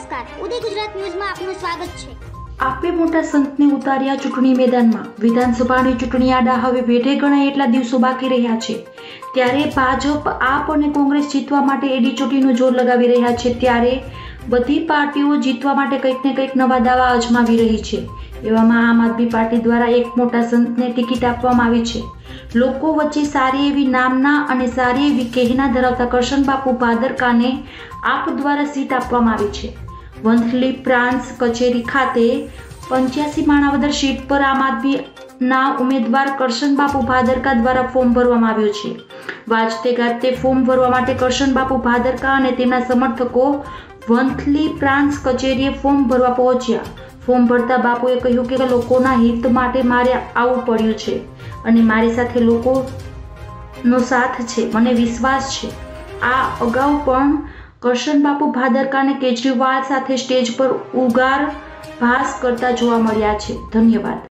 નમસ્કાર, ઉદય ગુજરાત ન્યૂઝમાં આપનું સ્વાગત છે। આપે મોટા સંતને ઉતાર્યા ચૂંટણી મેદાનમાં। વિધાનસભાની ચૂંટણી આડા હવે વેઢે ગણાય એટલા દિવસો બાકી રહ્યા છે, ત્યારે ભાજપ, આપ અને કોંગ્રેસ જીતવા માટે એડીચોટીનું જોર લગાવી રહ્યા છે। ત્યારે બધી પાર્ટીઓ જીતવા માટે કંઈક ને કંઈક નવા દાવા અજમાવી રહી છે। એવામાં આમ આદમી પાર્ટી દ્વારા એક મોટા સંતને ટિકિટ આપવામાં આવી છે। લોકો વચ્ચે સારી એવી નામના અને સારી એવી કહેના ધરાવતા કરશનબાપુ ભાદરકાને આપ દ્વારા સીટ આપવામાં આવી છે। વંથલી પ્રાંત કચેરી ખાતે 85 માણાવદર સીટ પર આમ આદમીના ઉમેદવાર કરશનબાપુ ભાદરકા દ્વારા ફોર્મ ભરવામાં આવ્યું છે। વાજતે ગાજતે ફોર્મ ભરવા માટે કરશનબાપુ ભાદરકા અને તેમના સમર્થકો વંથલી પ્રાંત કચેરીએ ફોર્મ ભરવા પહોંચ્યા। ફોર્મ ભરતા બાપુએ કહ્યું કે લોકોના હિત માટે મારે આવવું પડ્યું છે અને મારી સાથે લોકોનો સાથ છે, મને વિશ્વાસ છે। આ અગાઉ પણ કરશનબાપુ ભાદરકાને કેજરીવાલ સાથે સ્ટેજ પર ઉગાર ભાસ કરતા જોવા મળ્યા છે। ધન્યવાદ।